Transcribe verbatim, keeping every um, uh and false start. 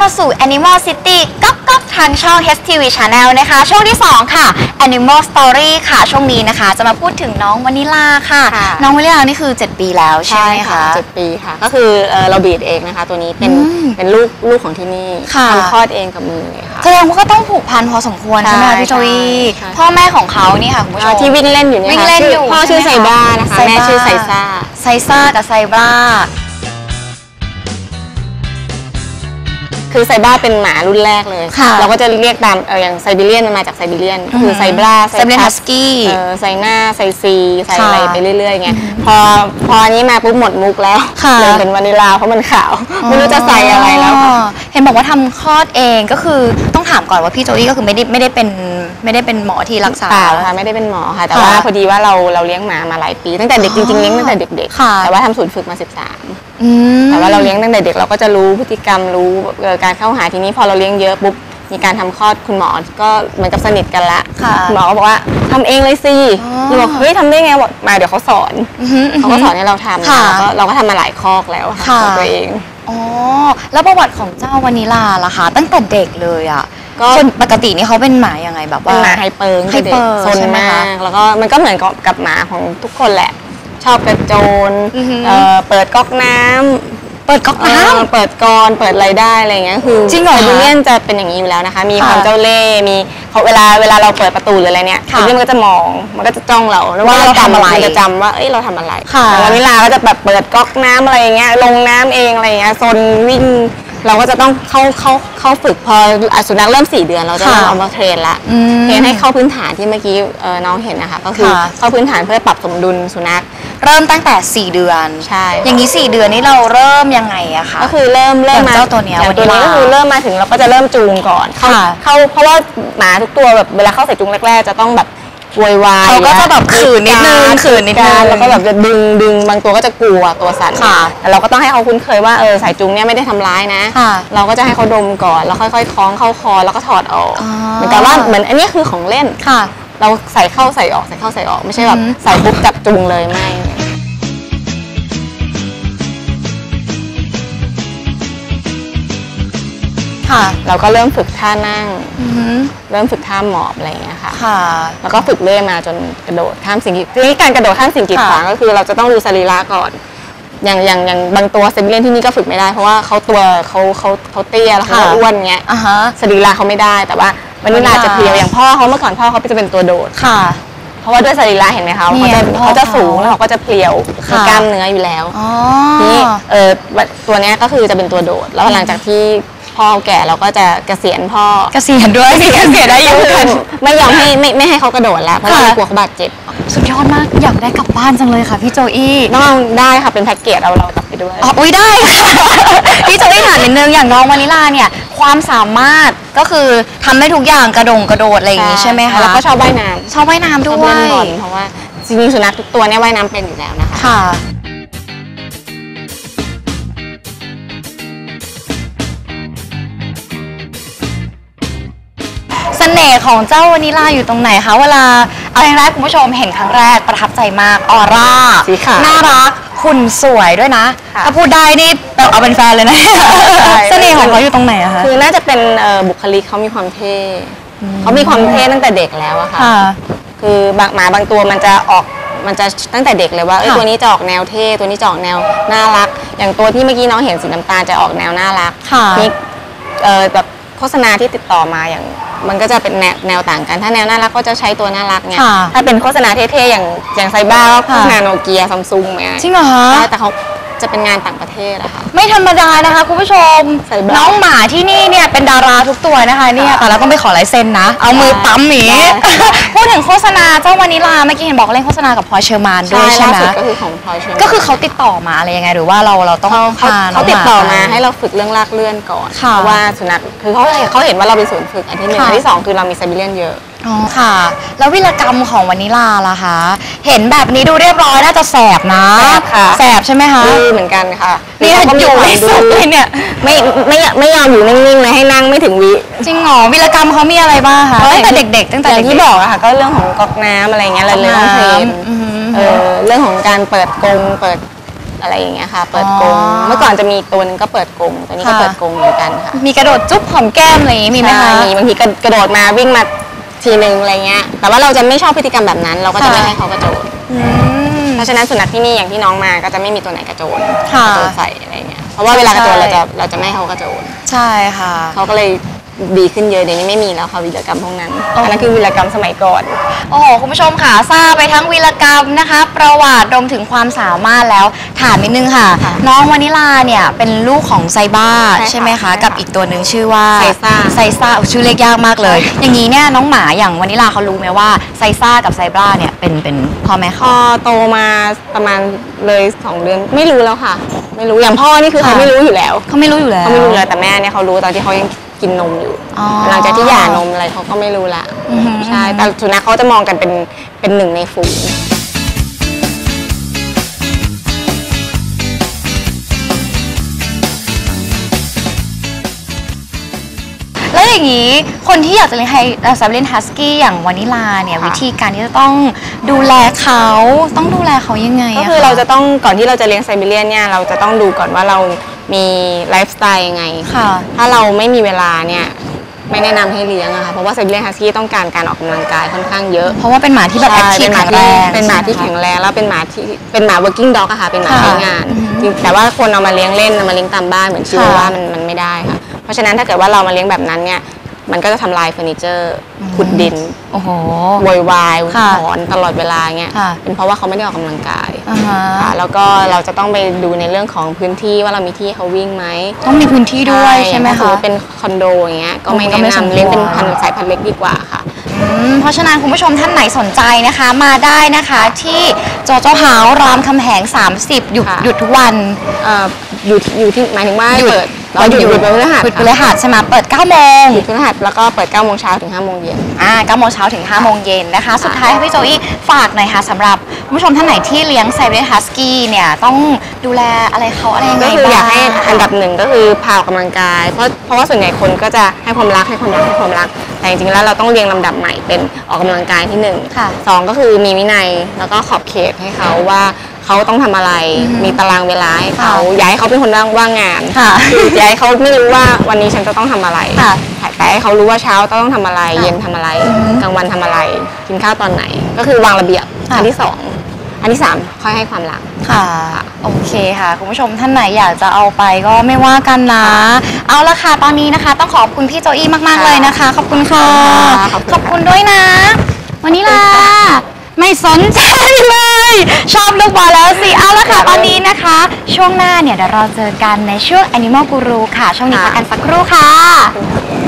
มาสู่ Animal City ก๊อกก๊อกทางช่อง เอช ที วี Channel นะคะช่วงที่สองค่ะ Animal Story ค่ะช่วงนี้นะคะจะมาพูดถึงน้องวานิลาค่ะน้องวานิลานี่คือเจ็ดปีแล้วใช่ไหมคะเจ็ดปีค่ะก็คือเราบีดเองนะคะตัวนี้เป็นเป็นลูกลูกของที่นี่ทำคลอดเองกับมือเลยค่ะแสดงว่าก็ต้องผูกพันพอสมควรใช่ไหมพี่โจวี่พ่อแม่ของเขานี่ค่ะคุณผู้ชมที่วิ่งเล่นอยู่เนี่ยวิ่งเล่นอยู่พ่อชื่อไซบ้านะคะแม่ชื่อไซซ่าไซซ่ากับไซบ้าคือไซบ้าเป็นหมารุ่นแรกเลยเราก็จะเรียกตามเอออย่างไซบีเรียนมันมาจากไซบีเรียนคือไซบ้าไซบีเรียนฮัสกี้ไซน่าไซซีไซอะไรไปเรื่อยๆไงพอพออันนี้มาปุ๊บหมดมุกแล้วเลยเป็นวานิลาเพราะมันขาวไม่รู้จะใส่อะไรแล้วเห็นบอกว่าทำคลอดเองก็คือต้องถามก่อนว่าพี่โจวี่ก็คือไม่ได้ไม่ได้เป็นไม่ได้เป็นหมอที่รักษาค่ะไม่ได้เป็นหมอค่ะแต่ว่าพอดีว่าเราเราเลี้ยงหมามาหลายปีตั้งแต่เด็กจริงๆเลี้ยงตั้งแต่เด็กๆแต่ว่าทำศูนย์ฝึกมาสิบสามแต่ว่าเราเลี้ยงตั้งแต่เด็กเราก็จะรู้พฤติกรรมรู้การเข้าหาทีนี้พอเราเลี้ยงเยอะปุ๊บมีการทำคลอดคุณหมอก็เหมือนกับสนิทกันละคุณหมอก็บอกว่าทำเองเลยสิเราบอกเฮ้ยทำได้ไงบอกมาเดี๋ยวเขาสอนเขาก็สอนให้เราทำแล้วก็เราก็ทำมาหลายคอกแล้วค่ะตัวเองอ๋อแล้วประวัติของเจ้าวานิลาล่ะคะตั้งแต่เด็กเลยอ่ะก็ปกตินี่เขาเป็นหมายังไงแบบว่าเป็นหมาไฮเปอร์ไฮเปอร์ซนมากแล้วก็มันก็เหมือนกับหมาของทุกคนแหละชอบกระโจนเปิดก๊อกน้ำเปิดก๊อกน้ำเปิดกรเปิดอะไรได้อะไรเงี้ยคือจริงเหรอไซบีเรียนจะเป็นอย่างนี้อยู่แล้วนะคะมีความเจ้าเล่ห์มีเขาเวลาเวลาเราเปิดประตูหรืออะไรเนี้ยไซบีเรียนมันก็จะมองมันก็จะจ้องเราว่าเราทำอะไรจะจำว่าเอ้ยเราทำอะไรแต่วานิลาก็จะแบบเปิดก๊อกน้ำอะไรเงี้ยลงน้ำเองอะไรเงี้ยโซนวิ่งเราก็จะต้องเข้าเข้าเข้าฝึกพอสุนัขเริ่มสี่เดือนเราจะเอามาเทรนละเทรนให้เข้าพื้นฐานที่เมื่อกี้น้องเห็นนะคะก็คือเข้าพื้นฐานเพื่อปรับสมดุลสุนัขเริ่มตั้งแต่สี่เดือนใช่อย่างนี้สี่เดือนนี้เราเริ่มยังไงอะคะก็คือเริ่มเริ่มมาเจ้าตัวนี้ตัวนี้ก็คือเริ่มมาถึงเราก็จะเริ่มจูงก่อนเข้าเข้าเพราะว่าหมาทุกตัวแบบเวลาเข้าใส่จูงแรกๆจะต้องแบบวอยวายเขาก็จะแบบขืนนิดนึงขืนนิดนึงแล้วก็แบบจะดึงดึงบางตัวก็จะกลัวตัวสั่นแต่เราก็ต้องให้เขาคุ้นเคยว่าเออสายจูงเนี่ยไม่ได้ทำร้ายนะเราก็จะให้เขาดมก่อนแล้วค่อยๆคล้องเข้าคอแล้วก็ถอดออกเหมือนกับว่าเหมือนอันนี้คือของเล่นเราใส่เข้าใส่ออกใส่เข้าใส่ออกไม่ใช่แบบใส่ปุ๊บจับจูงเลยไม่เราก็เริ่มฝึกท่านั่งเริ่มฝึกท่าหมอบอะไรอย่างเงี้ยค่ะแล้วก็ฝึกเรื่อยมาจนกระโดดข้ามสิ่งกีดทีนี้การกระโดดข้ามสิ่งกีดขวางก็คือเราจะต้องดูสรีระก่อนอย่างอย่างอย่างบางตัวไซบีเรียนที่นี่ก็ฝึกไม่ได้เพราะว่าเขาตัวเขาเขาเขาเตี้ยแล้วเขาอ้วนเงี้ยสรีระเขาไม่ได้แต่ว่าวานิลาจะเพลียวอย่างพ่อเขาเมื่อก่อนพ่อเขาจะเป็นตัวโดดเพราะว่าด้วยสรีระเห็นไหมคะเขาจะเขาจะสูงแล้วเขาก็จะเพลียวมีกล้ามเนื้ออยู่แล้วนี่เออตัวนี้ก็คือจะเป็นตัวโดดแล้วหลังจากที่พ่อแก่เราก็จะเกษียณพ่อเกษียณด้วยเกษียณได้ยังกันไม่ยอมให้ไม่ไม่ให้เขากระโดดแล้วเพราะเรากลัวเขาบาดเจ็บสุดยอดมากอยากได้กลับบ้านจังเลยค่ะพี่โจอี้น้องได้ค่ะเป็นแพ็กเกจเราเรากลับไปด้วยอ๋ออุ้ยได้ค่ะพี่โจอี้ถามนิดนึงอย่างน้องวานิลาเนี่ยความสามารถก็คือทำได้ทุกอย่างกระโดดกระโดดอะไรอย่างนี้ใช่ไหมคะแล้วก็ชอบว่ายน้ำชอบว่ายน้ำด้วยเพราะว่าจริงๆสุนัขทุกตัวเนี่ยว่ายน้ำเป็นอยู่แล้วนะคะค่ะเสน่ห์ของเจ้าวานิลาอยู่ตรงไหนคะเวลาเอาอย่างแรกคุณผู้ชมเห็นครั้งแรกประทับใจมากออร่าสีขาวน่ารักหุ่นสวยด้วยนะถ้าพูดได้นี่แบบเอาเป็นแฟนเลยนะเสน่ห์ของเขาอยู่ตรงไหนอะคะคือน่าจะเป็นบุคลิกเขามีความเท่เขามีความเท่ตั้งแต่เด็กแล้วอะค่ะคือบางหมาบางตัวมันจะออกมันจะตั้งแต่เด็กเลยว่าตัวนี้จะออกแนวเท่ตัวนี้จะออกแนวน่ารักอย่างตัวที่เมื่อกี้น้องเห็นสีน้ำตาลจะออกแนวน่ารักนี่แบบโฆษณาที่ติดต่อมาอย่างมันก็จะเป็นแนวแนวต่างกันถ้าแนวน่ารักก็จะใช้ตัวน่ารักเนี่ยถ้าเป็นโฆษณาเท่ๆอย่างอย่างไซบ้าก็โฆษณาโนเกียซัมซุงเนี่ยจริงเหรอคะแต่เขาจะเป็นงานต่างประเทศอะค่ะไม่ธรรมดานะคะคุณผู้ชมน้องหมาที่นี่เนี่ยเป็นดาราทุกตัวนะคะเนี่ยแต่เราต้องไปขอลายเซ็นนะเอามือปั๊มหนีพูดถึงโฆษณาเจ้าวานิลาเมื่อกี้เห็นบอกเล่นโฆษณากับพลอยเชอร์มานด้วยใช่ไหมก็คือของพลอยเชอร์มานก็คือเขาติดต่อมาอะไรยังไงหรือว่าเราเราต้องพาเขาติดต่อมาให้เราฝึกเรื่องลากเลื่อนก่อนเพราะว่าสุนัขคือเขาเขาเห็นว่าเราเป็นศูนย์ฝึกอันที่หนึ่งอันที่สองคือเรามีไซบีเรียนเยอะอ๋อค่ะแล้ววิรกรรมของวานิลาล่ะคะเห็นแบบนี้ดูเรียบร้อยน่าจะแสบนะแสบใช่ไหมคะดื้อเหมือนกันค่ะนี่อยู่ไม่สุดเลยเนี่ยไม่ไม่ไม่ยอมอยู่นิ่งๆเลยให้นั่งไม่ถึงวิจริงเหรอวิรกรรมเขามีอะไรบ้างคะตั้งแต่เด็กๆตั้งแต่อย่างที่บอกอะค่ะก็เรื่องของก๊อกน้ำอะไรเงี้ยเราเลยต้องเทรนเออเรื่องของการเปิดกรงเปิดอะไรอย่างเงี้ยค่ะเปิดกรงเมื่อก่อนจะมีตัวนึงก็เปิดกรงตัวนี้ก็เปิดกรงเหมือนกันค่ะมีกระโดดจุ๊บหอมแก้มอะไรอย่างงี้มีไหมคะมีบางทีกระโดดมาวิ่งมาทีนึงอะไรเงี้ยแต่ว่าเราจะไม่ชอบพฤติกรรมแบบนั้นเราก็จะไม่ให้เขากระโจนเพราะฉะนั้นสุนัขที่นี่อย่างที่น้องมาก็จะไม่มีตัวไหนกระโจนกระโจนใส่อะไรเงี้ยเพราะว่าเวลากระโจนเราจะเราจะไม่ให้เขากระโจนใช่ค่ะเขาก็เลยดีขึ้นเยอะเดี๋ยวนี้ไม่มีแล้วค่ะวีรกรรมพวกนั้นอันนั้นคือวีรกรรมสมัยก่อนโอ้โหคุณผู้ชมค่ะทราบไปทั้งวีรกรรมนะคะประวัติรวมถึงความสามารถแล้วถามนิดนึงค่ะน้องวานิลาเนี่ยเป็นลูกของไซบ้าใช่ไหมคะกับอีกตัวหนึ่งชื่อว่าไซซ่าไซซ่าชื่อเรียกยากมากเลยอย่างนี้เนี่ยน้องหมาอย่างวานิลาเขารู้ไหมว่าไซซ่ากับไซบ้าเนี่ยเป็นเป็นพ่อแม่เขาพอโตมาประมาณเลยสองเดือนไม่รู้แล้วค่ะไม่รู้อย่างพ่อนี่คือเขาไม่รู้อยู่แล้วเขาไม่รู้อยู่แล้วเขาไม่รู้เลยแต่แม่เนี่ยเขารู้ตอนที่เขายังกินนมอยู่หลังจากที่หย่านมอะไรเขาก็ไม่รู้ละใช่แต่สุนัขเขาจะมองกันเป็นเป็นหนึ่งในฝูงแล้วอย่างนี้คนที่อยากจะเลี้ยงไฮไซบีเรียนฮัสกี้อย่างวานิลาเนี่ยวิธีการที่จะต้องดูแลเขาต้องดูแลเขายังไงก็คือเราจะต้องก่อนที่เราจะเลี้ยงไซบีเรียนเนี่ยเราจะต้องดูก่อนว่าเรามีไลฟ์สไตล์ยังไงถ้าเราไม่มีเวลาเนี่ยไม่แนะนำให้เลี้ยงอะค่ะเพราะว่าไซบีเรียนฮัสกี้ต้องการการออกกำลังกายค่อนข้างเยอะเพราะว่าเป็นหมาที่แบบแอคทีฟแข็งแรงเป็นหมาที่แข็งแรงแล้วเป็นหมาที่เป็นหมา working dog อะค่ะเป็นหมาใช้งานแต่ว่าคนเอามาเลี้ยงเล่นเอามาเลี้ยงตามบ้านเหมือนชิวาว่ามันมันไม่ได้ค่ะเพราะฉะนั้นถ้าเกิดว่าเรามาเลี้ยงแบบนั้นเนี่ยมันก็จะทำลายเฟอร์นิเจอร์ขุดดินโอ้โหโวยวายหอนตลอดเวลาเงี้ยเป็นเพราะว่าเขาไม่ได้ออกกำลังกายแล้วก็เราจะต้องไปดูในเรื่องของพื้นที่ว่าเรามีที่เขาวิ่งไหมต้องมีพื้นที่ด้วยใช่ไหมคะเป็นคอนโดอย่างเงี้ยก็ไม่แนะนำเลี้ยงเป็นพันธุ์สายพันธุ์เล็กดีกว่าค่ะเพราะฉะนั้นคุณผู้ชมท่านไหนสนใจนะคะมาได้นะคะที่โจโจ้เฮาส์รามคำแหงสามสิบหยุดหยุดทุกวันอยู่อยู่ที่หมายถึงว่าเปิดเราหยุดหยุดพฤหัสหยุดพฤหัสใช่ไหมเปิดเก้าโมงหยุดพฤหัสแล้วก็เปิดเก้าโมงเช้าถึงห้าโมงเย็นอ่าเก้าโมงเช้าถึงห้าโมงเย็นนะคะสุดท้ายพี่โจอี้ฝากหน่อยค่ะสำหรับผู้ชมท่านไหนที่เลี้ยงไซบีเรียนฮัสกี้เนี่ยต้องดูแลอะไรเขาอะไรยังไงบ้างก็คืออยากให้อันดับหนึ่งก็คือพาออกกำลังกายเพราะเพราะว่าส่วนใหญ่คนก็จะให้ความรักให้ความรักให้ความรักแต่จริงๆแล้วเราต้องเรียงลำดับใหม่เป็นออกกำลังกายที่หนึ่งสองก็คือมีวินัยแล้วก็ขอบเขตให้เขาว่าเขาต้องทำอะไรมีตารางเวลาให้เขาย้ายเขาเป็นคนว่างงานคือย้ายเขาไม่รู้ว่าวันนี้ฉันจะต้องทำอะไรแต่ให้เขารู้ว่าเช้าต้องทำอะไรเย็นทำอะไรกลางวันทำอะไรกินข้าวตอนไหนก็คือวางระเบียบอันที่สองอันที่สามค่อยให้ความรักค่ะโอเคค่ะคุณผู้ชมท่านไหนอยากจะเอาไปก็ไม่ว่ากันนะเอาละค่ะตอนนี้นะคะต้องขอบคุณพี่โจอี้มากๆเลยนะคะขอบคุณค่ะขอบคุณด้วยนะวันนี้ล่ะไม่สนใจเลยชอบลูกบอลแล้วสิเอาละค่ะตอนนี้นะคะช่วงหน้าเนี่ยเดี๋ยวเราเจอกันในช่วง Animal Guru ค่ะช่วงนี้พักกันสักครู่ค่ะ